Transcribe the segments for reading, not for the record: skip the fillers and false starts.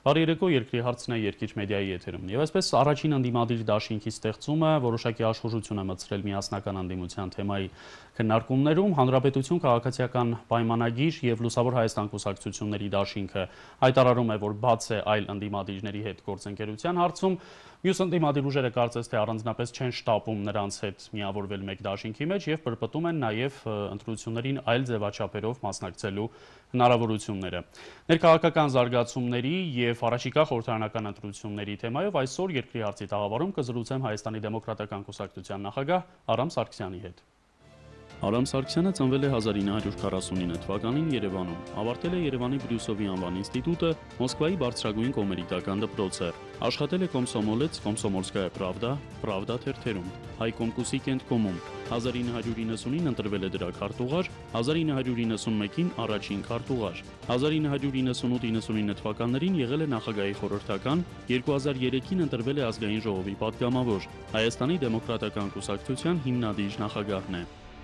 Բարի երեկո, երկրի հարցն է Երկիր մեդիայի եթերում։ Եվ այսպես առաջին ընդդիմադիր դաշինքի ստեղծումը որոշակի աշխուժություն է մտցրել միասնական ընդդիմության թեմայի քննարկումներում, Հանրապետություն քաղաքացիական պայմանագիր եւ Լուսավոր Հայաստան կուսակցությունների դաշինքը հայտարարում է, որ բաց է այլ ընդդիմադիրների հետ գործընկերության հարցում։ Մյուս ընդդիմադիր ուժերը կարծես թե առանձնապես չեն շտապում նրանց հետ միավորվել մեկ դաշինքի մեջ եւ պրպտում են նաեւ ընտրություններին այլ ձևաչափերով մասնակցելու հնարավորությունները։ Ներքաղաքական զարգացումների եւ առաջիկա խորհրդարանական ընտրությունների թեմայով այսօր Երկրի հարցի տաղավարում կզրուցեմ Հայաստանի դեմոկրատական կուսակցության նախագահ Արամ Սարգսյանի հետ։ Արամ Սարգսյանը ծնվել է 1949 թվականին Երևանում, ավարտել է Երևանի Բրյուսովի անվան ինստիտուտը, Մոսկվայի բարձրագույն կոմերիտական դպրոցը, աշխատել է Կոմսոմոլեց, Կոմսոմոլսկայա Պրավդա, Պրավդա թերթերում, Հայկոմկուսի կենտկոմում, 1999-ին ընտրվել է դրա քարտուղար, 1991-ին առաջին քարտուղար, 1998-99 թվականներին եղել է նախագահի խորհրդական, 2003-ին ընտրվել է ազգային ժողովի պատգամավոր, Հայաստանի դեմոկրատական կուսակցության հիմնադիր նախագահն է։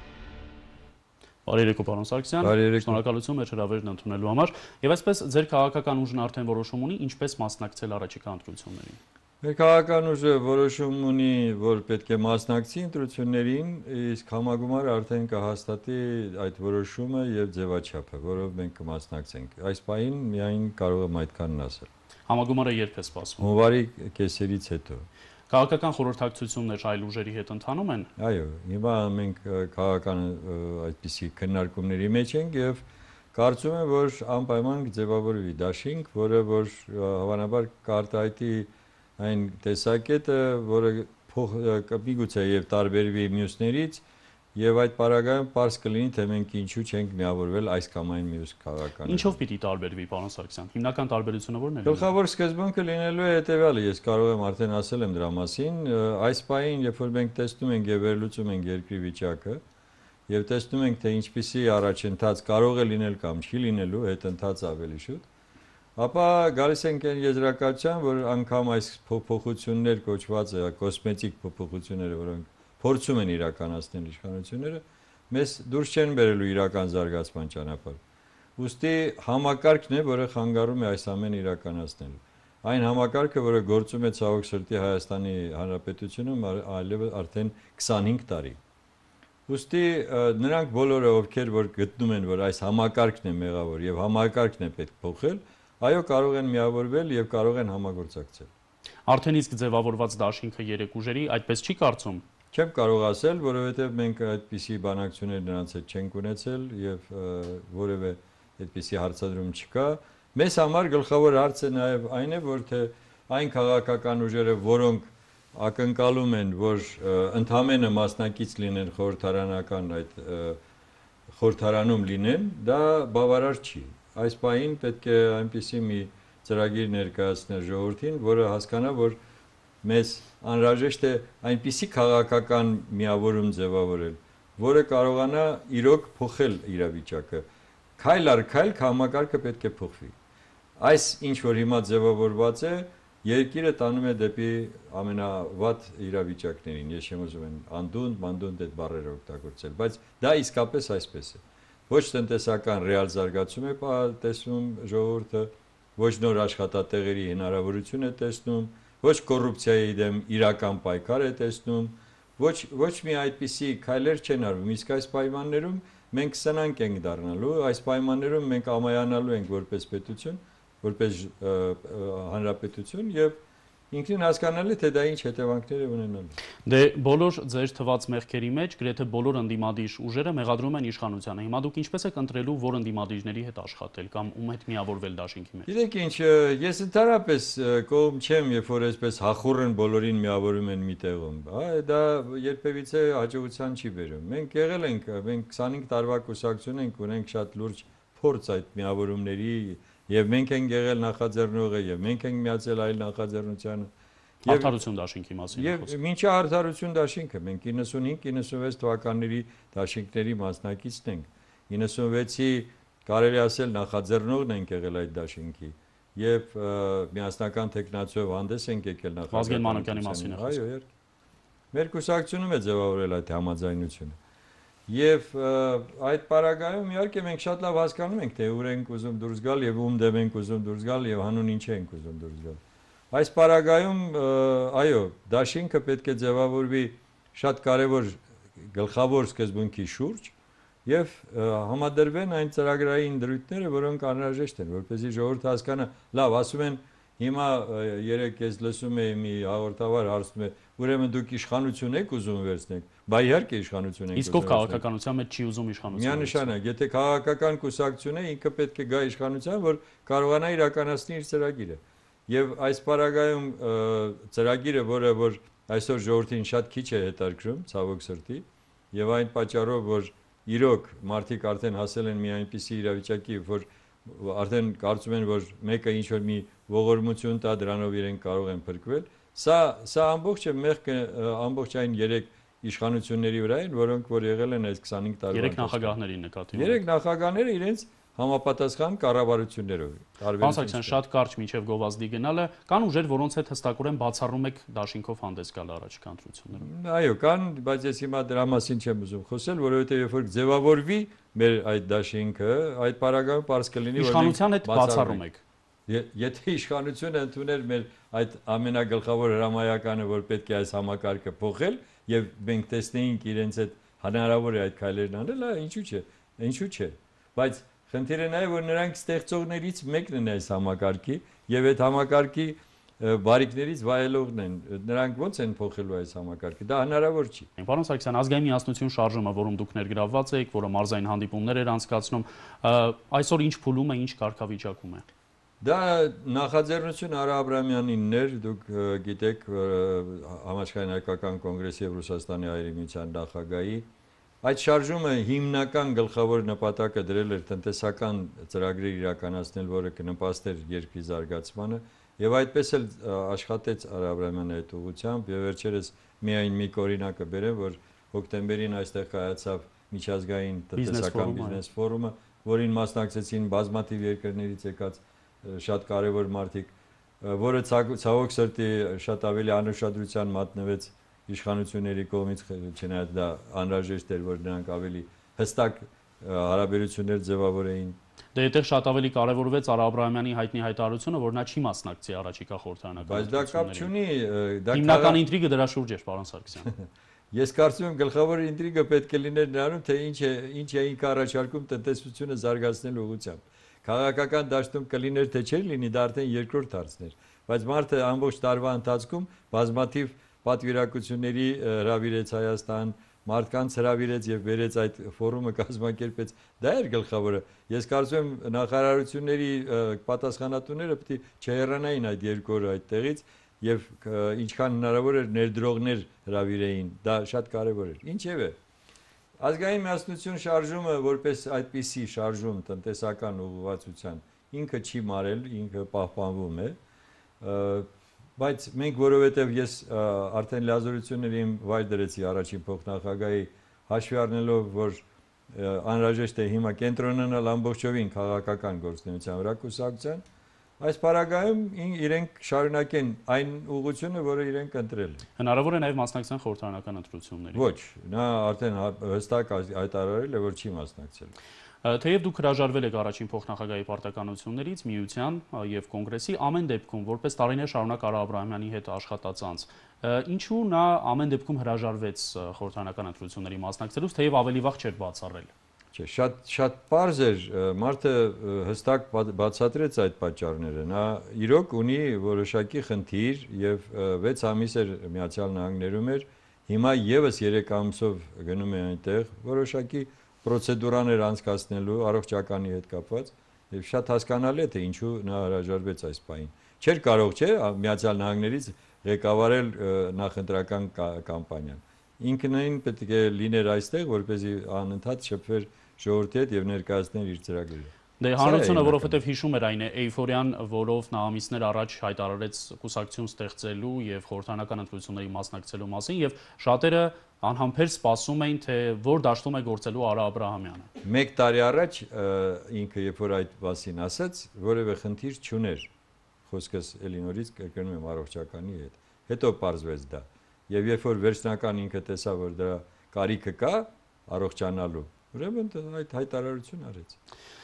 Բարի երեկո, պարոն Սարգսյան, շնորհակալություն մեր հրավերն ընդունելու համար։ Եվ այսպես ձեր քաղաքական ուժն արդեն որոշում ունի ինչպես մասնակցել առաջիկա ընտրություններին։ Մեր քաղաքական ուժը որոշում ունի, որ պետք է մասնակցի ընտրություններին, իսկ համագումարը արդեն կհաստատի այդ որոշումը եւ ձևաչափը, որով մենք կմասնակցենք։ Այս պահին միայն կարող եմ այդքանն ասել։ Համագումարը երբ է սպասվում։ Հունվարի կեսերից հետո։ Քաղաքական խորհրդակցություններ այլ ուժերի հետ ընթանում են։ Այո, հիմա մենք քաղաքական այդպիսի քննարկումների մեջ ենք եւ կարծում եմ, որ անպայման կձևավորվի դաշինք, որը որ հավանաբար կարտահայտի այն տեսակետը, որը միգուցե եւ տարբերվի մյուսներից եւ այդ պարագայում պարզ կլինի, թե մենք ինչու չենք միավորվել այս կամ այն մյուս քաղաքական։ Ինչով պիտի տարբերվի, պարոն Սարգսյան։ Հիմնական տարբերությունը ո՞րն է։ Գլխավոր սկզբունքը լինելու է հետեւյալը, ես կարող եմ արդեն ասել եմ դրա մասին, այս պահին, երբ որ մենք տեսնում ենք եւ վերլուծում ենք երկրի վիճակը եւ տեսնում ենք, թե ինչպիսի առաջընթաց կարող է լինել կամ չի լինելու, հետընթաց ավելի շուտ, ապա գալիս ենք այն եզրակացության, որ անգամ այս փոփոխություններ կոչված է կոսմետիկ փոփոխությունները, որոնք փորձում են իրականացնել իշխանությունները, մեզ դուրս չեն բերելու իրական զարգացման ճանապարհ։ Ուստի համակարգն է, որը խանգարում է այս ամենը իրականացնելու։ Այն համակարգը, որը գործում է ցավոք սրտի Հայաստանի Հանրապետությունում այլևս արդեն 25 տարի։ Ուստի նրանք բոլորը, ովքեր որ գտնում են, որ այս համակարգն է մեղավոր եւ համակարգն է պետք փոխել, այո, կարող են միավորվել եւ կարող են համագործակցել։ Արդեն իսկ ձևավորված դաշինքը երեք ուժերի այդպես չի կարծում։ Չեմ կարող ասել, որովհետև մենք այդպիսի բանակցություններ նրանց հետ չենք ունեցել եւ որևէ այդպիսի հարցադրում չկա։ Մեզ համար գլխավոր հարցը նաեւ այն է, որ թե այն քաղաքական ուժերը, որոնք ակնկալում են, որ ընդհանրապես մասնակից լինեն խորհրդարանական այդ խորհրդարանում լինեն, դա բավարար չի։ Այս պահին պետք է այնպիսի մի ծրագիր ներկայացնել ժողովրդին, որը հասկանա, որ մեզ անհրաժեշտ է այնպիսի քաղաքական միավորում ձևավորել, որը կարողանա իրոք փոխել իրավիճակը։ Քայլ առ քայլ համակարգը պետք է փոխվի։ Այս ինչ որ հիմա ձևավորված է, երկիրը տանում է դեպի ամենավատ իրավիճակներին։ Ես չեմ ուզում անդունդ այդ բառերը օգտագործել, բայց դա իսկապես այսպես է։ Ոչ տնտեսական ռեալ զարգացում է տեսնում ժողովուրդը, ոչ նոր աշխատատեղերի հնարավորություն է տեսնում, ոչ կոռուպցիայի դեմ իրական պայքար է տեսնում, ոչ մի այդպիսի քայլեր չեն արվում, իսկ այս պայմաններում մենք սնանկ ենք դառնալու, այս պայմաններում մենք ամայանալու ենք որպես պետություն, որպես հանրապետություն եւ ինքնին հասկանալի թե դա ինչ հետևանքներ է ունենալու։ Դե բոլոր ձեր թված մեղքերի մեջ գրեթե բոլոր ընդդիմադիր ուժերը մեղադրում են իշխանությանը։ Հիմա դուք ինչպես եք ընտրելու, որ ընդդիմադիրների հետ աշխատել կամ ում հետ միավորվել դաշինքի մեջ։ Գիտեք ինչ, ես ընդհանրապես կողմ չեմ, երբ որ այսպես հախուռն բոլորին միավորում են մի տեղում։ Դա երբևիցե հաջողության չի բերում։ Մենք եղել ենք, մենք 25 տարվա կուսակցություն ենք, ունենք շատ լուրջ փորձ այդ միավորումների եւ մենք ենք եղել նախաձեռնողը եւ մենք ենք միացել այլ նախաձեռնությանը Արդարություն դաշինքի մասին եւ մինչ արդարություն դաշինքը մենք 95-96 թվականների դաշինքների մասնակիցն ենք 96-ի կարելի ասել նախաձեռնողն ենք եղել այդ դաշինքի եւ միասնական տեխնացիով հանդես ենք եկել Վազգեն Մանուկյանի մասին է այո մեր կուսակցությունում է ձևավորել այդ համաձայնությունը Եվ այդ պարագայում իհարկե մենք շատ լավ հասկանում ենք, թե ուր ենք ուզում դուրս գալ եւ ում դեմ ենք ուզում դուրս գալ եւ հանուն ինչ ենք ուզում դուրս գալ։ Այս պարագայում այո, դաշինքը պետք է ձևավորվի շատ կարևոր գլխավոր սկզբունքի շուրջ եւ համադրվեն այն ծրագրային դրույթները, որոնք անհրաժեշտ են, որպեսզի ժողովուրդը հասկանա, լավ, ասում են հիմա երեք ես լսում էի մի հաղորդավար հարցնում է, ուրեմն դուք իշխանություն եք ուզում վերցնեք, բա իհարկե իշխանություն ենք Իսկ ով քաղաքականության մեջ չի ուզում իշխանություն։ Միանշանակ, եթե քաղաքական կուսակցություն է, ինքը պետք է գա իշխանության, որ կարողանա իրականացնել իր ծրագիրը։ Եվ այս պարագայում ծրագիրը, որ այսօր ժողովրդին շատ քիչ է հետաքրքրում, ցավոք սրտի, եւ այն պատճառով, որ իրոք մարդիկ արդեն հասել են մի այնպիսի իրավիճակի, որ արդեն կարծում են, որ մեկը ինչ որ մի ողորմություն տա, դրանով իրենք կարող են փրկվել, սա ամբողջը մեղքը ամբողջ այն 3 իշխանությունների վրա են, որոնք որ եղել են այս 25 տարվա 3 նախագահների նկատի ունի։ 3 նախագահները իրենց համապատասխան կառավարություններով։ Պարոն Սարգսյան, շատ կարճ մինչև գովազդի գնալը, կան ուժեր, որոնց հետ հստակորեն բացառում եք դաշինքով հանդես գալ առաջիկա ընտրություններում։ Այո, կան, բայց ես հիմա դրա մասին չեմ ուզում խոսել, որովհետև երբ որ ձևավորվի մեր այդ դաշինքը, այդ պարագայում պարզ կլինի, որ իշխանության հետ բացառում եք։ Եթե իշխանությունը ընդուներ մեր այդ ամենագլխավոր հրամայականը, որ պետք է այս համակարգը փոխել, եւ մենք տեսնեինք իրենց հետ հնարավոր է այդ քայլերն անել, ինչու՞ չէ։ Բայց խնդիրը նա է, որ նրանք ստեղծողներից մեկն են այս համակարգի եւ այդ համակարգի բարիկներից վայելողն են։ Նրանք ո՞նց են փոխելու այս համակարգը։ Դա հնարավոր չի։ Պարոն Սարգսյան, ազգային միասնություն շարժումը, որում դուք ներգրավված եք, որը մարզային հանդիպումներ էր անցկացնում, այսօր ինչ փուլում է, ինչ կարգավիճակում է։ Դա նախաձեռնություն Արա Աբրամյանինն էր, դուք գիտեք, Համաշխարհային հայկական կոնգրեսի եւ Ռուսաստանի հայերի միության նախագահի։ Այդ շարժումը հիմնական գլխավոր նպատակը դրել էր տնտեսական ծրագրեր իրականացնել, որը կնպաստեր երկրի զարգացմանը, եւ այդպես էլ աշխատեց Արա Աբրամյանը այդ ուղղությամբ, եւ վերջերս միայն մի օրինակը բերեմ, որ հոկտեմբերին այստեղ կայացավ միջազգային տնտեսական բիզնես ֆորումը, որին մասնակցեցին բազմաթիվ երկրներից եկած շատ կարևոր մարդիկ, որը ցավոք սրտի շատ ավելի անուշադրության մատնվեց իշխանությունների կողմից, չնայած դա անհրաժեշտ էր, որ նրանք ավելի հստակ հարաբերություններ ձևավորեին։ Դե այդտեղ շատ ավելի կարևորվեց Արա Աբրահամյանի հայտնի հայտարարությունը, որ նա չի մասնակցի առաջիկա խորհրդարանական Բայց դա կապ չունի, դա հիմնական ինտրիգը դրա շուրջ էր, պարոն Սարգսյան։ Ես կարծում եմ գլխավոր ինտրիգը պետք է լիներ նրանում, թե ինչ է ինքը առաջարկում տնտեսությունը զարգացնելու ուղղությամբ։ Քաղաքական դաշտում կլիներ թե չէր լինի, դա արդեն երկրորդ հարցն էր, բայց մարդը ամբողջ տարվա ընթացքում բազմաթիվ պատվիրակությունների հրավիրեց Հայաստան, մարդկանց հրավիրեց եւ վերեց այդ ֆորումը կազմակերպեց, դա էր գլխավորը։ Ես կարծում եմ նախարարությունների պատասխանատուները պետք է չհեռանային այդ երկու օրը այդտեղից եւ ինչքան հնարավոր էր ներդրողներ հրավիրեին, դա շատ կարեւոր էր։ Ինչևէ, Ազգային միասնություն շարժումը որպես այդպիսի շարժում տնտեսական ուղղվածության ինքը չի մարել, ինքը պահպանվում է, բայց մենք որովհետև ես արդեն լիազորությունների վայր դրեցի առաջին փոխնախագահի հաշվի առնելով, որ անհրաժեշտ է հիմա կենտրոնանալ ամբողջովին քաղաքական գործունեության վրա կուսակցության, այս պարագայում իրենք շարունակեն այն ուղղությունը, որը իրենք ընտրել են։ Հնարավոր է նաև մասնակցեն խորհրդարանական ընտրություններին։ Ոչ, նա արդեն հստակ հայտարարել է, որ չի մասնակցել։ Թեև դուք հրաժարվել եք առաջին փոխնախագահի պարտականություններից, միության եւ կոնգրեսի, ամեն դեպքում որպես տարիներ շարունակ Արա Աբրահամյանի հետ աշխատած անձ, ինչու նա ամեն դեպքում հրաժարվեց խորհրդարանական ընտրությունների մասնակցելուց, թեև ավելի վաղ չէր բացառել։ Չէ, շատ պարզ էր, մարդը հստակ բացատրեց այդ պատճառները։ Նա իրոք ունի որոշակի խնդիր եւ 6 ամիս էր Միացյալ Նահանգներում էր, հիմա եւս 3 ամսով գնում է այնտեղ, որոշակի պրոցեդուրաներ անցկացնելու առողջականի հետ կապված եւ շատ հասկանալի է թե ինչու նա հրաժարվեց այս պահին։ Չէր կարող, չէ, Միացյալ Նահանգներից ղեկավարել նախընտրական կամպանիան։ Ինքնին պետք է լիներ այստեղ, որպեսզի անընդհատ շփվեր ժողովրդի հետ եւ ներկայացներ իր ծրագրերը։ Դե հանրությունը, որովհետեւ հիշում էր այն էյֆորիան, որով նա ամիսներ առաջ հայտարարեց կուսակցություն ստեղծելու եւ խորհրդարանական ընտրությունների մասնակցելու մասին եւ շատերը անհամբեր սպասում էին, թե որ դաշտում է գործելու Արա Աբրահամյանը։ 1 տարի առաջ ինքը երբ որ այդ մասին ասաց, որևէ խնդիր չուներ։ Խոսքս էլի նորից կրկնում եմ առողջականի հետ։ Հետո պարզվեց դա։ Եվ երբ որ վերջնական ինքը տեսավ, որ դրա կարիքը կա, առողջանալու։ Ուրեմն այդ հայտարարություն արեց։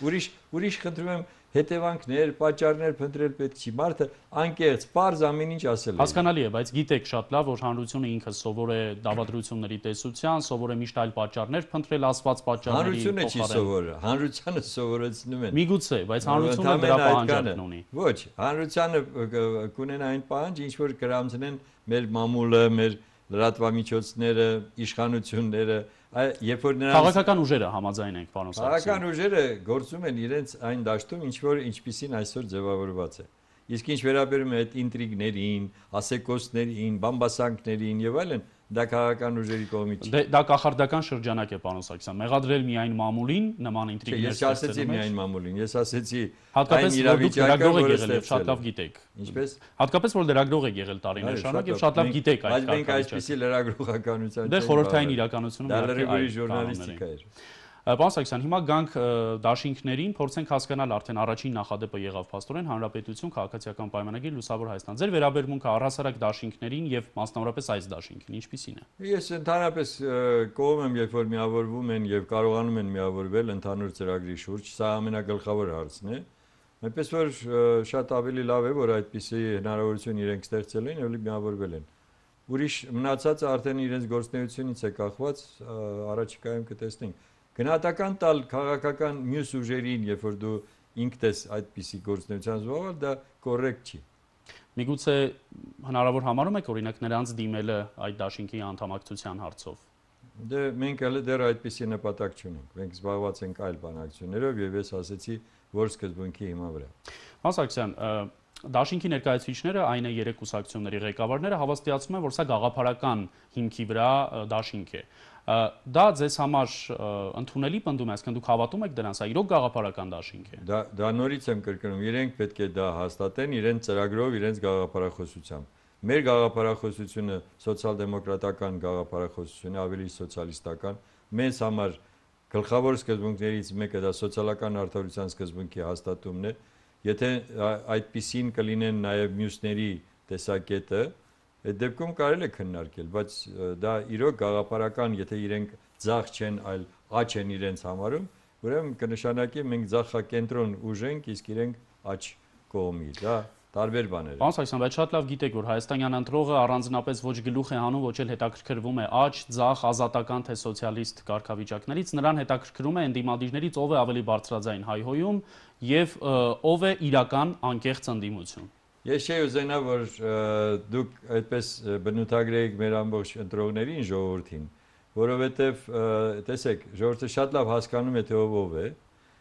Ուրիշ խնդրում եմ հետևանքներ, պատճառներ փնտրել պետք չի։ Մարդը անկեղծ, պարզ ամեն ինչ ասել է։ Հասկանալի է, բայց գիտեք շատ լավ, որ հանրությունը ինքը սովոր է դավադրությունների տեսության, սովոր է միշտ այլ պատճառներ փնտրել ասված պատճառների Հանրությունը չի սովորը, հանրությանը սովորեցնում են։ Միգուցե, բայց հանրությունը դրա պահանջարկն ունի։ Ոչ, հանրությանը կունենա այն պահանջ, ինչ որ կրամցնեն մեր մամուլը, մեր լրատվամիջոցները, իշխանությունները, երբ որ նրանց քաղաքական ուժերը համաձայն ենք, պարոն Սարգսյան։ քաղաքական ուժերը գործում են իրենց այն դաշտում, ինչպիսին այսօր ձևավորված է։ Իսկ ինչ վերաբերում է այդ ինտրիգներին, ասեկոսներին, բամբասանքներին եւ այլն, դա քաղաքական ուժերի կողմից չի։ Դա կախարդական շրջանակ է, պարոն Սարգսյան։ Մեղադրել միայն մամուլին նման ինտրիգներ Ես ասեցի միայն մամուլին, ես ասեցի հատկապես որ դուք լրագրող եք եղել եւ շատ լավ գիտեք։ Ինչպես։ Հատկապես որ լրագրող եք եղել տարիներ շարունակ եւ շատ լավ գիտեք այդ բայց մենք այսպեսի լրագրողականության դե խորհրդային իրականությունում դա լրագրողի ժուրնալիստիկա էր։ Պարոն Սարգսյան, հիմա գանք դաշինքներին, փորձենք հասկանալ արդեն առաջին նախադեպը եղավ փաստորեն Հանրապետություն քաղաքացիական պայմանագիր Լուսավոր Հայաստան։ Ձեր վերաբերմունքը առհասարակ դաշինքներին եւ մասնավորապես այս դաշինքին ինչպիսին է։ Ես ընդհանրապես կողմ եմ, երբ որ միավորվում են եւ կարողանում են միավորվել ընդհանուր ծրագրի շուրջ, սա ամենագլխավոր հարցն է։ Այնպես որ շատ ավելի լավ է, որ այդպիսի հնարավորություն իրենք ստեղծել են եւ միավորվել են։ Ուրիշ մնացածը արդեն իրենց գործունեությունից է կախված, առաջիկայում կտեսնենք։ Գնահատական տալ քաղաքական մյուս ուժերին, երբ որ դու ինքդ ես այդպիսի գործունեության զբաղվել, դա կոռեկտ չի։ Միգուցե հնարավոր համարում եք օրինակ նրանց դիմելը այդ դաշինքի անդամակցության հարցով։ Դե մենք էլ դեռ այդպիսի նպատակ չունենք։ Մենք զբաղված ենք այլ բանակցություններով եւ ես ասեցի, որ սկզբունքի հիման վրա։ Պարոն Սարգսյան, դաշինքի ներկայացուցիչները, այն է 3 կուսակցությունների ղեկավարները հավաստիացնում են, որ սա գաղափարական հիմքի վրա դաշինք է։ Դա ձեզ համար ընդունելի պնդում է, այսինքն դուք հավատում եք դրան, սա իրոք գաղափարական դաշինք է։ Դա նորից եմ կրկնում, իրենք պետք է դա հաստատեն իրենց ծրագրով, իրենց գաղափարախոսությամբ։ Մեր գաղափարախոսությունը սոցիալ-դեմոկրատական գաղափարախոսություն է, ավելի սոցիալիստական։ Մեզ համար գլխավոր սկզբունքներից մեկը դա սոցիալական արդարության սկզբունքի հաստատումն է։ Եթե այդպիսին կլինեն նաև մյուսների տեսակետը, այդ դեպքում կարելի է քննարկել, բայց դա իրոք գաղափարական, եթե իրենք ձախ չեն, այլ աջ են իրենց համարում, ուրեմն կնշանակի մենք ձախակենտրոն ուժ ենք, իսկ իրենք աջ կողմի։ Դա տարբեր բաներ են։ Պարոն Սարգսյան, բայց շատ լավ գիտեք, որ հայաստանյան ընտրողը առանձնապես ոչ գլուխ է հանում, ոչ էլ հետաքրքրվում է աջ, ձախ, ազատական թե սոցիալիստ կարգավիճակներից, նրան հետաքրքրում է ընդդիմադիրներից ով է ավելի բարձրաձայն հայհոյում եւ ով է իրական անկեղծ ընդդիմություն։ Ես չէի ուզենա, որ դուք այդպես բնութագրեիք մեր ամբողջ ընտրողներին, ժողովրդին, որովհետև տեսեք, ժողովուրդը շատ լավ հասկանում է թե ով է,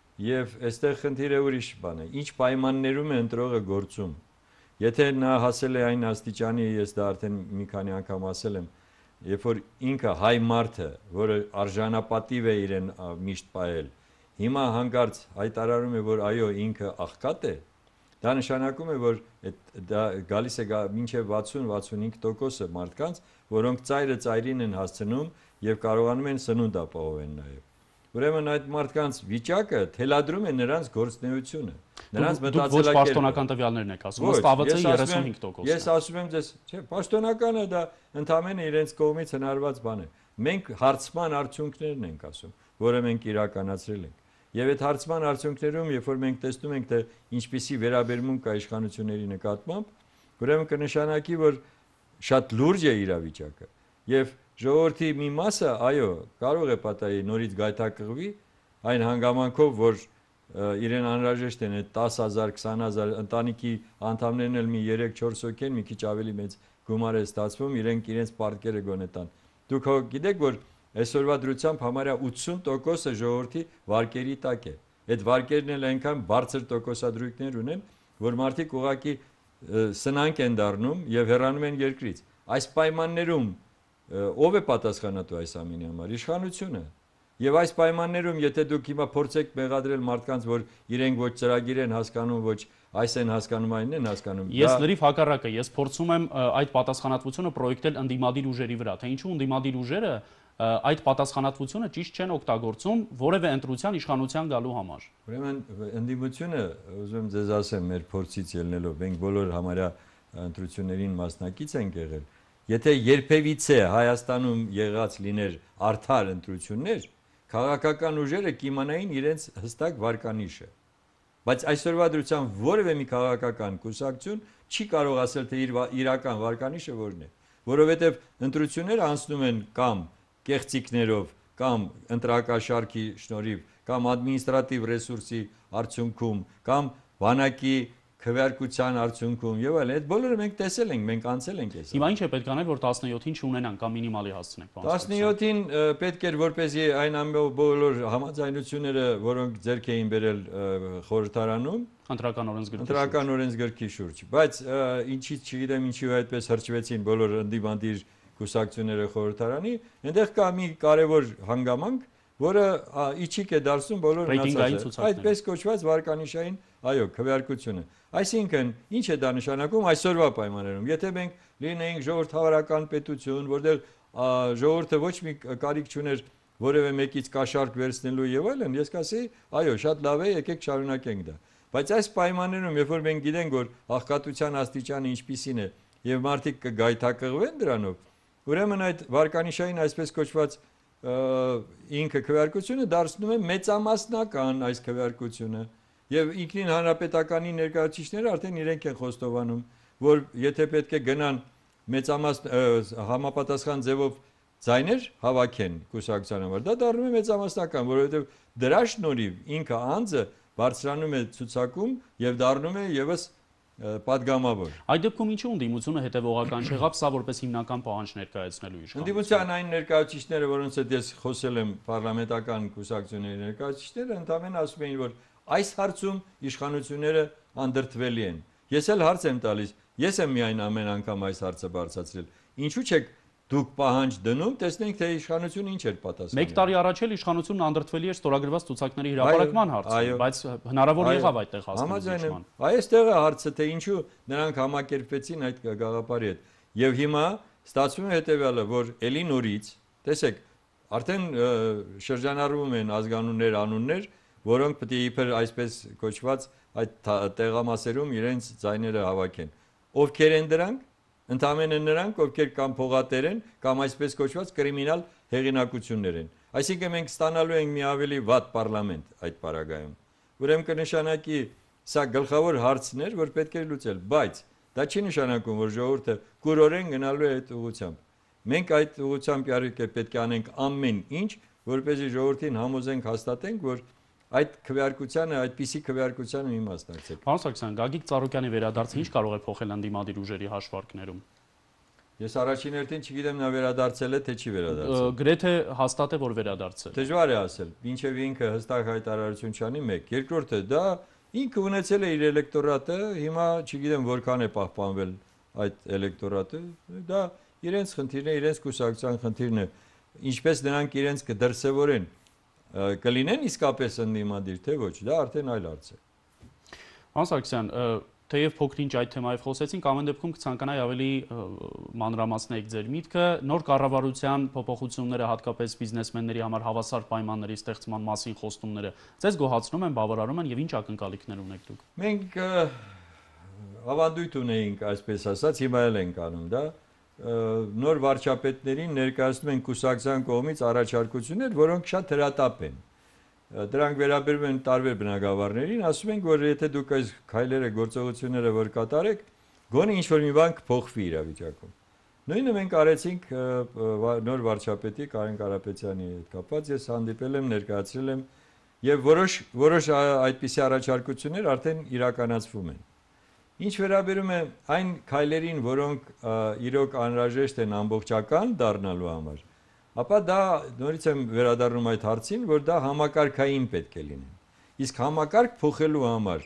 եւ այստեղ խնդիրը ուրիշ բան է։ Ինչ պայմաններում է ընտրողը գործում։ Եթե նա հասել է այն աստիճանի, ես դա արդեն մի քանի անգամ ասել եմ, երբ որ ինքը հայ մարդը, որը արժանապատիվ է իրեն միշտ պահել, հիմա հանկարծ հայտարարում է, որ այո, ինքը աղքատ է, դա նշանակում է, որ դա գալիս է մինչև 60-65% մարդկանց, որոնք ծայրը ծայրին են հասցնում եւ կարողանում են սնունդ ապահովել նաեւ։ Ուրեմն այդ մարդկանց վիճակը թելադրում է նրանց գործունեությունը, նրանց մտածելակերպը։ Դուք ոչ պաշտոնական տվյալներն եք ասում, ըստ ԱՎՑ-ի 35%։ Ես ասում եմ ձեզ, չէ, պաշտոնականը դա ընդհանրապես իրենց կողմից հնարված բան է։ Մենք հարցման արդյունքներն ենք ասում, որը մենք իրականացրել ենք։ Եվ այդ հարցման արդյունքներում, երբ որ մենք տեսնում ենք, թե ինչպիսի վերաբերմունք կա իշխանությունների նկատմամբ, ուրեմն կնշանակի, որ շատ լուրջ է իրավիճակը։ Եվ ժողովրդի մի մասը, այո, կարող է պատահի նորից գայթակղվի այն հանգամանքով, որ իրեն անհրաժեշտ են այդ 10,000, 20,000 ընտանիքի անդամներն էլ մի 3-4 հոգի են, մի քիչ ավելի մեծ գումար է ստացվում, իրենք իրենց պարտքերը գոնե տան։ Դուք գիտեք, որ այսօրվա դրությամբ համարյա 80%-ը ժողովրդի վարկերի տակ է։ Այդ վարկերն էլ այնքան բարձր տոկոսադրույքներ ունեն, որ մարդիկ ուղղակի սնանկ են դառնում եւ հեռանում են երկրից։ Այս պայմաններում ով է պատասխանատու այս ամենի համար? Իշխանությունը։ Եվ այս պայմաններում, եթե դուք հիմա փորձեք մեղադրել մարդկանց, որ իրենք ոչ ծրագիր են հասկանում, ոչ այս են հասկանում, այն են հասկանում։ Ես լրիվ հակառակը, ես փորձում եմ այդ պատասխանատվությունը պրոյեկտել ընդդիմադիր ուժերի վրա, թե ինչու ընդդիմադիր ուժերը այդ պատասխանատվությունը ճիշտ չեն օգտագործում որևէ ընտրության իշխանության գալու համար։ Ուրեմն ընդդիմությունը, ուզում եմ ձեզ ասեմ, մեր փորձից ելնելով, մենք բոլոր համարյա ընտրություններին մասնակից ենք եղել, եթե երբևիցե Հայաստանում եղած լիներ արդար ընտրություններ, քաղաքական ուժերը կիմանային իրենց հստակ վարկանիշը։ Բայց այսօրվա դրությամբ որևէ մի քաղաքական կուսակցություն չի կարող ասել, թե իր իրական վարկանիշը որն է, որովհետև ընտրությունները անցնում են կամ կեղծիքներով, կամ ընտրակաշարքի շնորհիվ, կամ ադմինիստրատիվ ռեսուրսի արդյունքում, կամ բանակի քվեարկության արդյունքում եւ այլն, այդ բոլորը մենք տեսել ենք, մենք անցել ենք այս։ Հիմա ինչ է պետք անել, որ 17-ին չունենան կամ մինիմալի հասցնենք, պարոն Սարգսյան։ 17-ին պետք էր, որպեսզի այն բոլոր համաձայնությունները, որոնք ձեռք էին բերել խորհրդարանում, ընտրական օրենսգրքի շուրջ, բայց ինչից չգիտեմ ինչի այդպես հրճվեցին բոլոր ընդդիմադիր կուսակցությունները խորհրդարանի, այնտեղ կա մի կարևոր հանգամանք, որը իջիկ է դարձնում բոլոր մնացածը, այդպես կոչված վարկանիշային, այո, քվեարկությունը։ Այսինքն, ինչ է դա նշանակում այսօրվա պայմաններում։ Եթե մենք լինեինք ժողովրդավարական պետություն, որտեղ ժողովուրդը ոչ մի կարիք չուներ որևէ մեկից կաշառք վերցնելու եւ այլն, ես կասեի, այո, շատ լավ է, եկեք շարունակենք դա։ Բայց այս պայմաններում, երբ որ մենք գիտենք, որ աղքատության աստիճանը ինչպիսին է եւ մարդիկ կգայթակղվեն դրանով, ուրեմն այդ վարկանիշային այսպես կոչված ինքը քվեարկությունը դարձնում է մեծամասնական այս քվեարկությունը եւ ինքնին հանրապետականի ներկայացուցիչները արդեն իրենք են խոստովանում, որ եթե պետք է գնան համապատասխան ձևով ձայներ հավաքեն կուսակցության համար, դա դառնում է մեծամասնական, որովհետեւ դրա շնորհիվ ինքը անձը բարձրանում է ցուցակում եւ դառնում է եւս պատգամավոր։ Այդ դեպքում ինչու ընդդիմությունը հետևողական չեղավ սա որպես հիմնական պահանջ ներկայացնելու իշխանության։ Ընդդիմության այն ներկայացուցիչները, որոնց հետ ես խոսել եմ պարլամենտական կուսակցությունների ներկայացուցիչները, ընդհանրապես ասում էին, որ այս հարցում իշխանությունները անդրդվելի են։ Ես էլ հարց եմ տալիս, ես եմ միայն ամեն անգամ այս հարցը բարձրացրել։ Ինչու՞ չեք դուք պահանջ դնում, տեսնենք թե իշխանությունը ինչ էր պատասխանում։ Մեկ տարի առաջ էլ իշխանությունն անդրդվելի էր ստորագրված ցուցակների հրապարակման հարցում, բայց հնարավոր եղավ այդտեղ հասնել։ Այստեղ է հարցը, թե ինչու նրանք համակերպվեցին այդ գաղափարի հետ։ Եվ հիմա ստացվում է հետևյալը, որ ելի նորից, տեսեք, արդեն շրջանառվում են ազգանուններ, անուններ, որոնք պետք է իբր այսպես կոչված այդ տեղամասերում իրենց ձայները հավաքեն։ Ովքեր են դրանք։ Ընդամենը նրանք, ովքեր կամ փողատեր են, կամ այսպես կոչված կրիմինալ հեղինակություններ են։ Այսինքն մենք ստանալու ենք մի ավելի վատ պարլամենտ այդ պարագայում։ Ուրեմն կնշանակի սա գլխավոր հարցն էր, որ պետք է լուծել, բայց դա չի նշանակում, որ ժողովուրդը կուրորեն գնալու է այդ ուղղությամբ։ Մենք այդ ուղղությամբ պետք է անենք ամեն ինչ, որպեսզի ժողովրդին համոզենք, հաստատենք, որ այդ քվեարկությանը, այդպիսի քվեարկությանը մի մասնակցեք։ Պարոն Սարգսյան, Գագիկ Ծառուկյանի վերադարձը ինչ կարող է փոխել ընդդիմադիր ուժերի հաշվարկներում։ Ես առաջին հերթին չգիտեմ նա վերադարձել է, թե չի վերադարձել։ Գրեթե հաստատ է, որ վերադարձել։ Դժվար է ասել, մինչև ինքը հստակ հայտարարություն չանի մեկ։ Երկրորդը դա ինքը ունեցել է իր էլեկտորատը, հիմա չգիտեմ որքան է պահպանվել այդ էլեկտորատը, դա իրենց խնդիրն է, իրենց կուսակցության խնդիրն է։ Ինչպես նրանք իրենց կդրսևորեն կլինեն իսկապես ընդդիմադիր, թե ոչ, դա արդեն այլ հարց է։ Պարոն Սարգսյան, թեև փոքր-ինչ այդ թեմայով խոսեցինք, ամեն դեպքում կցանկանայի ավելի մանրամասնեք ձեր միտքը, նոր կառավարության փոփոխությունները, հատկապես բիզնեսմենների համար հավասար պայմանների ստեղծման մասին խոստումները, ձեզ գոհացնում են, բավարարում են եւ ինչ ակնկալիքներ ունեք դուք։ Մենք ավանդույթ ունեինք, այսպես ասած, հիմա էլ ենք անում դա, նոր վարչապետներին ներկայացնում են կուսակցության կողմից առաջարկություններ, որոնք շատ հրատապ են։ Դրանք վերաբերում են տարբեր բնագավառներին, ասում ենք, որ եթե դուք այս քայլերը, գործողությունները որ կատարեք, գոնե ինչ-որ մի բան կփոխվի իրավիճակում։ Նույնը մենք արեցինք նոր վարչապետի Կարեն Կարապետյանի հետ կապված, ես հանդիպել եմ, ներկայացրել եմ եւ որոշ այդպիսի առաջարկություններ արդեն իրականացվում են։ Ինչ վերաբերում է այն քայլերին, որոնք իրոք անհրաժեշտ են ամբողջական դառնալու համար, ապա դա նորից եմ վերադառնում այդ հարցին, որ դա համակարգային պետք է լինեն։ Իսկ համակարգ փոխելու համար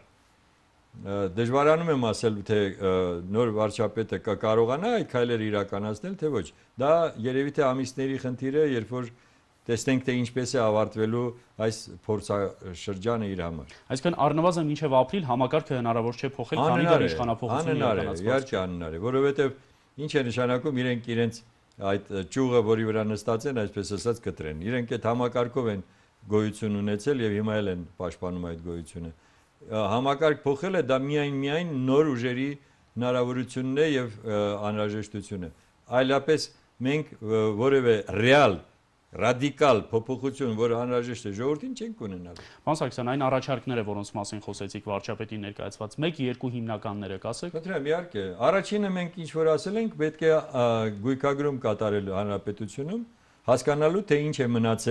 դժվարանում եմ ասել, թե նոր վարչապետը կկարողանա այդ քայլերը իրականացնել, թե ոչ։ Դա երևի թե ամիսների խնդիր է, երբ որ տեսնենք թե ինչպես է ավարտվելու այս փորձաշրջանը իր համար։ Այսինքն առնվազն մինչև ապրիլ համակարգը հնարավոր չէ փոխել, քանի դեռ իշխանափոխություն իրականացված չէ։ Անհնար է, որովհետև ինչ է նշանակում իրենք իրենց այդ ճյուղը, որի վրա նստած են, այսպես ասած կտրեն։ Իրենք այդ համակարգով են գոյություն ունեցել եւ հիմա էլ են պաշտպանում այդ գոյությունը։ Համակարգ փոխելը դա միայն նոր ուժերի հնարավորությունն է եւ անհրաժեշտություն է։ այլապես մենք որևէ ռեալ ռադիկալ փոփոխություն, որը անհրաժեշտ է ժողովրդին, չենք ունենալ։ Պարոն Սարգսյան, այն առաջարկները, որոնց մասին խոսեցիք վարչապետի ներկայացված 1-2 հիմնականները կասեք։ Խնդրեմ, իհարկե, առաջինը մենք ինչ որ ասել ենք, պետք է գույքագրում կատարել հանրապետությունում, հասկանալու թե ինչ է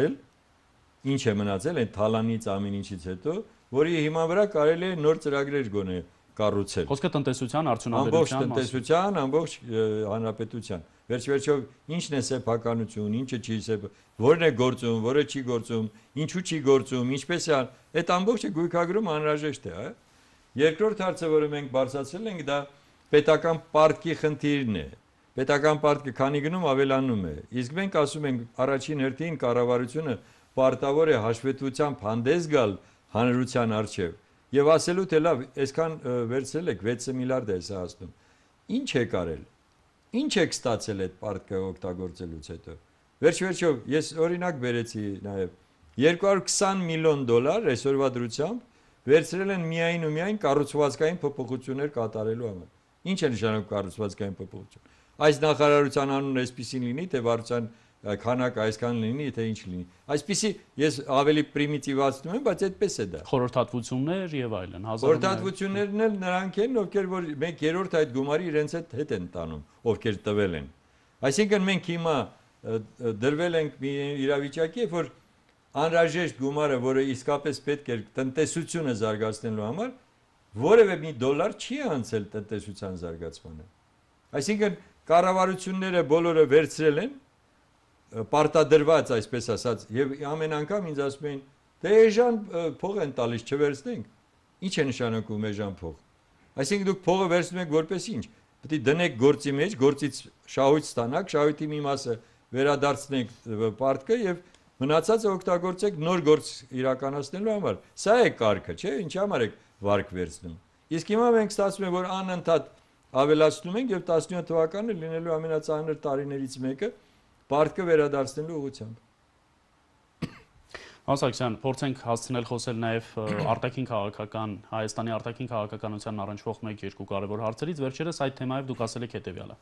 մնացել այն թալանից ամեն ինչից հետո, որի հիման վրա կարելի է նոր ծրագրեր գոնե կառուցել։ Խոսքը տնտեսության Ամբողջ արդյունաբերության տնտեսության, ամբողջ հանրապետության։ Վերջ-վերջով ինչն է սեփականություն, ինչը չի որն է գործում, որը չի գործում, ինչու չի գործում, ինչպես է, այդ ամբողջը գույքագրում անհրաժեշտ է, հա։ Երկրորդ հարցը, որը մենք բարձրացրել ենք, դա պետական պարտքի խնդիրն է։ Պետական պարտքը քանի գնում ավելանում է։ Իսկ մենք ասում ենք առաջին հերթին կառավարությունը պարտավոր է հաշվետվությամբ հանդես գալ հանրության առջև եւ ասելու թե լավ, այսքան վերցրել եք 6 միլիարդ է սա ասում։ Ինչ է կարել։ Ինչ եք ստացել այդ պարտքը օգտագործելուց հետո։ Վերջ-վերջով ես օրինակ բերեցի նաեւ 220 միլիոն դոլար այսօրվա դրությամբ վերցրել են միայն ու միայն կառուցվածքային փոփոխություններ կատարելու համար։ Ինչ է նշանակում կառուցվածքային փոփոխություն։ Այս նախարարության անունը այսպեսին լինի, թե վարչության քանակը այսքան լինի, թե ինչ լինի։ Այսպեսի ես ավելի պրիմիտիվացնում եմ, բայց այդպես է դա։ խորհրդատվություններ եւ այլն, Խորհրդատվություններն էլ նրանք են, ովքեր որ մենք երրորդ այդ գումարի իրենց հետ են տանում, ովքեր տվել են։ Այսինքն մենք հիմա դրվել ենք մի իրավիճակի, որ անհրաժեշտ գումարը, որը իսկապես պետք է տնտեսությունը զարգացնելու համար, որևէ մի դոլար չի անցել տնտեսության զարգացմանը։ Այսինքն կառավարությունները բոլորը վերցրել են պարտադրված, այսպես ասած, եւ ամեն անգամ ինձ ասում են, դե էժան փող են տալիս, չվերցնենք։ Ինչ է նշանակում էժան փող։ Այսինքն դուք փողը վերցնում եք որպես ինչ։ Պետք է դնեք գործի մեջ, գործից շահույթ ստանաք, շահույթի մի մասը վերադարձնեք պարտքը եւ մնացածը օգտագործեք նոր գործ իրականացնելու համար։ Սա է կարգը, չէ՞, ինչ համար եք վարկ վերցնում։ Իսկ հիմա մենք ստացվում է, որ անընդհատ ավելացնում ենք եւ 17 թվականը լինելու ամենածանր տարիներից մեկը պարտքը վերադարձնելու ուղղությամբ։ Սարգսյան, փորձենք հասցնել խոսել նաև արտաքին քաղաքական, Հայաստանի արտաքին քաղաքականության առնչվող 1-2 կարևոր հարցերից, վերջերս այդ թեմայով դուք ասել եք հետևյալը։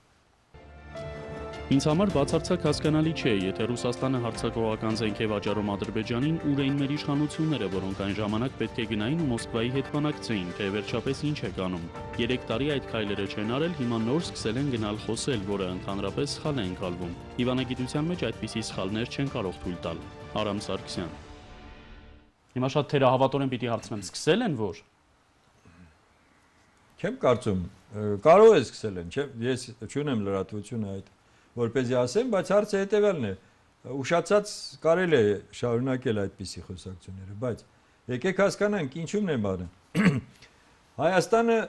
Ինձ համար բացարձակ հասկանալի չէ, եթե Ռուսաստանը հարձակողական զենք է վաճառում Ադրբեջանին, ուր էին մեր իշխանությունները, որոնք այն ժամանակ պետք է գնային ու Մոսկվայի հետ բանակցեին, թե վերջապես ինչ է կանում։ 3 տարի այդ քայլերը չեն արել, հիմա նոր սկսել են գնալ խոսել, որը ընդհանրապես սխալ է ընկալվում։ Դիվանագիտության մեջ այդպիսի սխալներ չեն կարող թույլ տալ։ Արամ Սարգսյան։ Հիմա շատ թերահավատորեն պիտի հարցնեմ, սկսել են որ։ Չեմ կարծում, կարող է սկսել են, չէ՞, ես չունեմ լրատվությունը այդ, որպեսզի ասեմ, բայց հարցը հետևյալն է, ուշացած կարելի է շարունակել այդպիսի խոսակցությունները, բայց եկեք հասկանանք ինչու՞մն է բանը։ Հայաստանը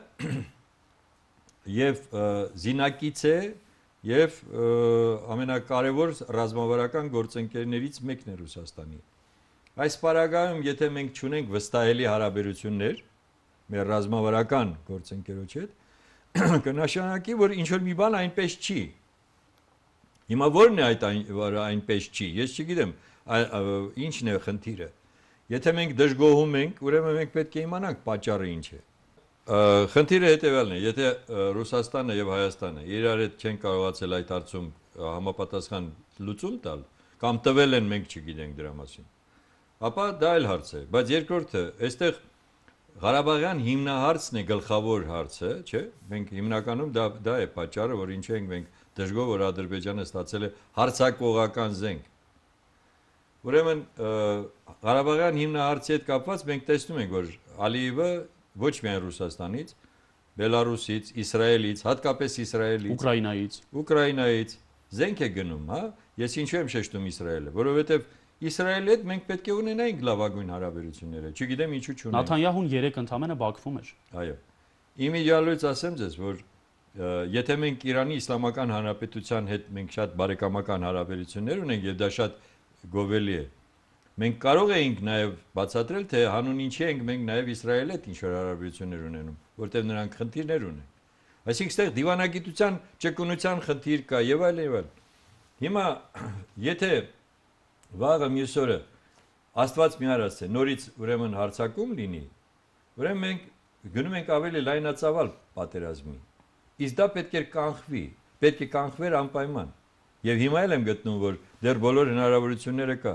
եւ զինակից է եւ ամենակարևոր ռազմավարական գործընկերներից մեկն է Ռուսաստանի։ Այս պարագայում, եթե մենք չունենք վստահելի հարաբերություններ մեր ռազմավարական գործընկերոջ հետ, կնշանակի, որ ինչ որ մի բան այնպես չի։ Հիմա ո՞րն է այդ այնպես չի։ Ես չգիտեմ, ինչն է խնդիրը։ Եթե մենք դժգոհում ենք, ուրեմն մենք պետք է իմանանք պատճառը ինչ է։ Խնդիրը հետևյալն է, եթե Ռուսաստանը եւ Հայաստանը իրար հետ չեն կարողացել այդ հարցում համապատասխան լուծում տալ, կամ տվել են, մենք չգիտենք դրա մասին, ապա դա էլ հարց է, բայց երկրորդը, այստեղ Ղարաբաղյան հիմնահարցն է գլխավոր հարցը, չէ՞։ Մենք հիմնականում դա է պատճառը, որ ինչու ենք մենք դժգոհ, որ Ադրբեջանը ստացել է հարձակողական զենք։ Ուրեմն Ղարաբաղյան հիմնահարցի հետ կապված մենք տեսնում ենք, որ Ալիևը ոչ միայն Ռուսաստանից, Բելարուսից, Իսրայելից, հատկապես Իսրայելից, Ուկրաինայից զենք է գնում, հա։ Ես ինչու եմ շեշտում Իսրայելը, որովհետև Իսրայելի հետ մենք պետք է ունենայինք լավագույն հարաբերությունները, չգիտեմ ինչու չունենք։ Նաթանյահուն 3 ընդամենը Բաքվում էր։ Այո։ Իմ իդեալից ասեմ ձեզ, որ եթե մենք Իրանի Իսլամական Հանրապետության հետ մենք շատ բարեկամական հարաբերություններ ունենք եւ դա շատ գովելի է, մենք կարող էինք նաեւ բացատրել, թե հանուն ինչի ենք մենք նաեւ Իսրայելի հետ ինչ-որ հարաբերություններ ունենում, որտեղ նրանք խնդիրներ ունեն։ Այսինքն այստեղ դիվանագիտության ճկունության խնդիր կա եւ այլն եւ այլն։ Հիմա եթե վաղը մյուս օրը Աստված մի արած է, նորից ուրեմն հարցակում լինի, ուրեմն մենք գնում ենք ավելի լայնածավալ պատերազմի։ Իսկ դա պետք է կանխվի։ պետք է կանխվեր անպայման։ Եվ հիմա էլ եմ գտնում, որ դեռ բոլոր հնարավորությունները կա։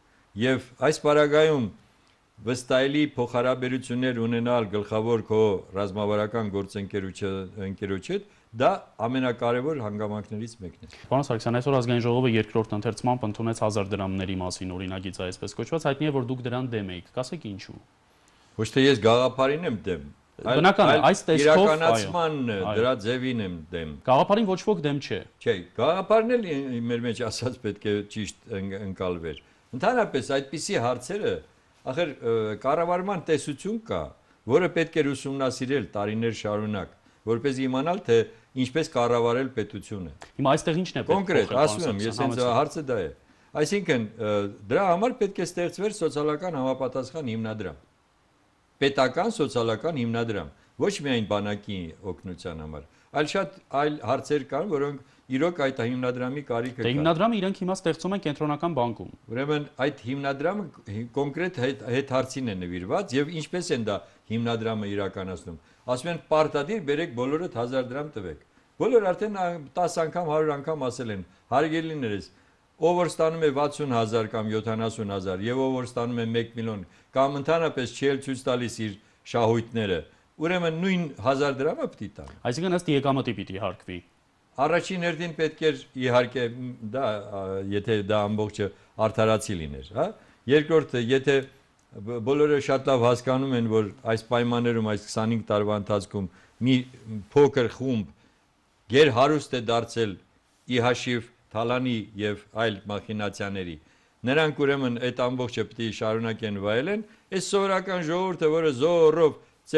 Եվ այս պարագայում վստահելի փոխհարաբերություններ ունենալ գլխավոր քո ռազմավարական գործընկերոջը դա ամենակարևոր հանգամանքներից մեկն է։ Պարոն Սարգսյան, այսօր ազգային ժողովը երկրորդ ընթերցմամբ ընդունեց 1000 դրամների մասին օրինագիծը այսպես կոչված, հայտնի է, որ դուք դրան դեմ եք։ Կասեք ինչու։ Ոչ թե ես գաղափարին եմ դեմ, Բնական է, այս տեսքով իրականացման դրա ձևին եմ դեմ։ Գաղափարին ոչ ոք դեմ չէ։ Չէ, գաղափարն էլ մեր մեջ ասած պետք է ճիշտ ընկալվեր։ Ընդհանրապես այդպիսի հարցերը, ախր կառավարման տեսություն կա, որը պետք է ուսումնասիրել տարիներ շարունակ, որպեսզի իմանալ թե ինչպես կառավարել պետությունը։ Հիմա այստեղ ի՞նչն է պետք կոնկրետ, ասում եմ, ես հենց հարցը դա է։ Այսինքն դրա համար պետք է ստեղծվեր սոցիալական համապատասխան հիմնադրամ։ Պետական սոցիալական հիմնադրամ, ոչ միայն բանակի օգնության համար, այլ շատ այլ հարցեր կան, որոնք իրոք այդ հիմնադրամի կարիքը կա։ Դե հիմնադրամը իրենք հիմա ստեղծում են կենտրոնական բանկում։ Ուրեմն այդ հիմնադրամը կոնկրետ հետ հարցին է նվիրված եւ ինչպես են դա հիմնադրամը իրականացնում։ Ասում են պարտադիր բերեք բոլորդ 1000 դրամ տվեք։ Բոլորը արդեն 10 անգամ 100 անգամ ասել են, հարգելիներս, ով որ ստանում է 60,000 կամ 70,000 եւ ով որ ստանում է 1 միլիոն կամ ընդհանրապես չի էլ ցույց տալիս իր շահույթները, ուրեմն նույն 1000 դրամը պիտի տան։ Այսինքն ըստ եկամտի պիտի հարկվի։ Առաջին հերթին պետք է իհարկե դա եթե դա ամբողջը արդարացի լիներ, հա։ Երկրորդը, եթե բոլորը շատ լավ հասկանում են, որ այս պայմաններում այս 25 տարվա ընթացքում մի փոքր խումբ գերհարուստ է դարձել ի հաշիվ Թալանի եւ այլ մախինացիաների։ Նրանք ուրեմն այդ ամբողջը պիտի շարունակեն վայելեն, այս սովորական ժողովուրդը, որը զորով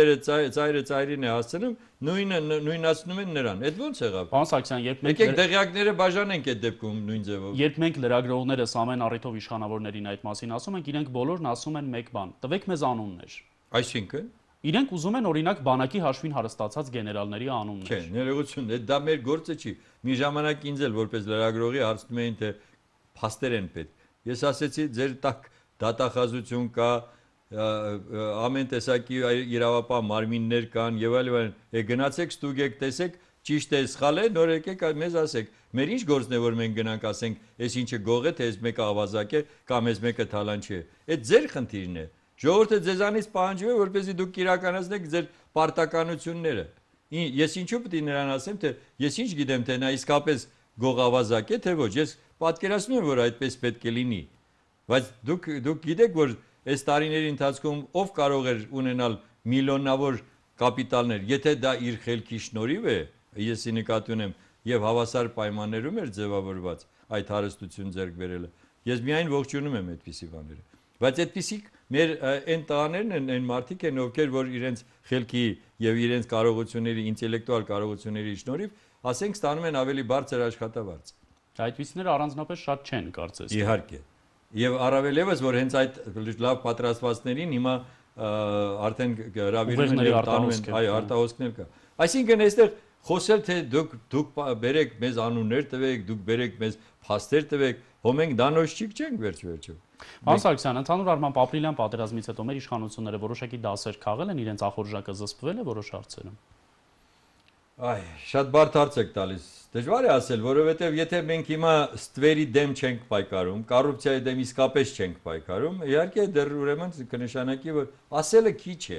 ծայրը ծայրին է հասցնում, նույնացնում են նրան։ Այդ ո՞նց եղավ։ Պարոն Սարգսյան, եկեք դեղյակները բաժանենք այդ դեպքում նույն ձևով։ Երբ մենք լրագրողներս ամեն առիթով իշխանավորներին այդ մասին ասում ենք, իրենք բոլորն ասում են մեկ բան. տվեք մեզ անուններ։ Այսինքն Իրենք ուզում են օրինակ բանակի հաշվին հարստացած գեներալների անուններ։ Չէ, ներողություն, դա մեր գործը չի։ Մի ժամանակ ինձ էլ որպես լրագրողի հարցնում էին, թե փաստեր են պետք։ Ես ասեցի, ձեր տակ դատախազություն կա, ամեն տեսակի իրավապահ մարմիններ կան եւ այլն, գնացեք ստուգեք, տեսեք, ճիշտ է, սխալ է, նոր եկեք մեզ ասեք։ Մեր ինչ գործն է, որ մենք գնանք ասենք, այս ինչը գող է, թե այս մեկը ավազակ է, կամ այս մեկը թալան չի։ Այդ ձեր խնդիրն է։ Ժողովուրդը ձեզանից պահանջում է, որպեսզի դուք իրականացնեք ձեր պարտականությունները։ Ես ինչու պետք է նրան ասեմ, թե ես ինչ գիտեմ, թե նա իսկապես գողավազակ է, թե ոչ։ Ես պատկերացնում եմ, որ այդպես պետք է լինի։ Բայց դուք գիտեք, որ այս տարիների ընթացքում ով կարող էր ունենալ միլիոնավոր կապիտալներ, եթե դա իր խելքի շնորհիվ է, ես նկատի ունեմ, եւ հավասար պայմաններում էր ձևավորված այդ հարստություն ձեռք բերելը։ Ես միայն ողջունում եմ այդպիսի բաները։ Բայց այդպիսի մեր այն տղաներն են, այն մարդիկ են, ովքեր որ իրենց խելքի եւ իրենց կարողությունների, ինտելեկտուալ կարողությունների շնորհիվ, ասենք, ստանում են ավելի բարձր աշխատավարձ։ Այդպիսիները առանձնապես շատ չեն, կարծես։ Իհարկե։ Եվ առավել եւս, որ հենց այդ լավ պատրաստվածներին հիմա արդեն հրավիրում են եւ տանում են, այո, արտահոսքներ կա։ Այսինքն այստեղ խոսել թե դուք բերեք մեզ անուններ տվեք, դուք բերեք մեզ փաստեր տվեք, հո մենք դանոշչիկ չենք վերջ-վերջում։ Պարոն Սարգսյան, ընդհանուր առմամբ ապրիլյան պատերազմից հետո մեր իշխանությունները որոշակի դասեր քաղել են, իրենց ախորժակը զսպվել է որոշ հարցերում։ Այ, շատ բարդ հարց եք տալիս։ Դժվար է ասել, որովհետև եթե մենք հիմա ստվերի դեմ չենք պայքարում, կոռուպցիայի դեմ իսկապես չենք պայքարում, իհարկե դեռ ուրեմն կնշանակի, որ ասելը քիչ է։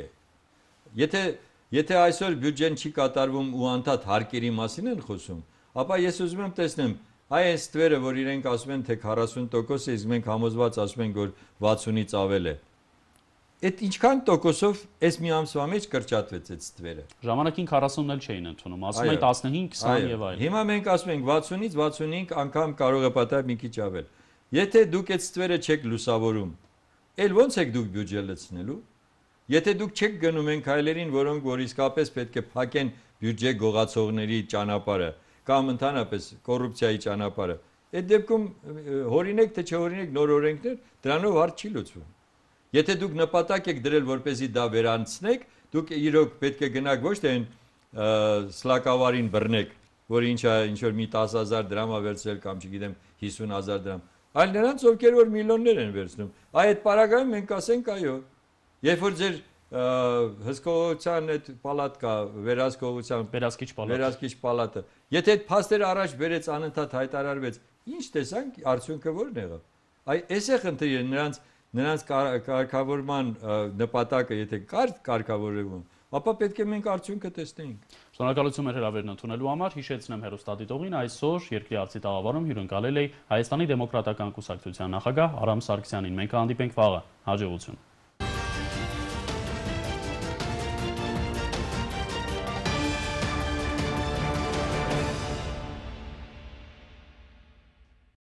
Եթե այսօր բյուջեն չի կատարվում ու անդադ հարկերի մասին են խոսում, ապա ես ուզում եմ տեսնեմ այս ստվերը, որ իրենք ասում են, թե 40% է, իսկ մենք համոզված ասում ենք, որ 60-ից ավել է։ Այդ ինչքան տոկոսով այս մի ամսվա մեջ կրճատվեց այդ ստվերը։ Ժամանակին 40-ն էլ չէին ընդունում, ասում էին 15, 20 եւ այլն։ Հիմա մենք ասում ենք 60-ից 65 անգամ կարող է պատահել մի քիչ ավել։ Եթե դուք այդ ստվերը չեք լուսավորում, ել ո՞նց եք դուք բյուջե լցնելու։ Եթե դուք չեք գնում այն քայլերին, որոնք որ իսկապես պետք է փակեն բյուջե գողացողների ճանապարհը կամ ընդհանրապես կոռուպցիայի ճանապարհը, այդ դեպքում հորինեք թե չհորինեք նոր օրենքներ, դրանով հարց չի լուծվում։ Եթե դուք նպատակ եք դրել, որպեսզի դա վերանցնեք, դուք իրոք պետք է գնաք ոչ թե այն սլակավարին բռնեք, որ ինչ որ մի 10,000 դրամ ա վերցրել կամ չգիտեմ 50,000 դրամ, այլ նրանց ովքեր որ միլիոններ են վերցնում։ Այդ պարագայում մենք ասենք այո, երբ որ ձեր հսկողության այդ պալատ կա, վերահսկողության Վերահսկիչ պալատ։ վերահսկիչ պալատը։ Եթե այդ փաստերը առաջ բերեց անընդհատ հայտարարվեց, ինչ տեսանք, արդյունքը ո՞րն եղավ։ Այս է խնդիրը, նրանց կարգավորման նպատակը, եթե կար կարգավորվում, ապա պետք է մենք արդյունքը տեսնեինք։ Շնորհակալություն մեր հրավերն ընդունելու համար։ Հիշեցնեմ հեռուստադիտողին, այսօր Երկրի արձի տաղավարում հյուրընկալել է Հայաստանի դեմոկրատական կուսակցության նախագահ Արամ Սարգսյանին։ Մենք կհանդիպենք վաղը։ Հաջողություն։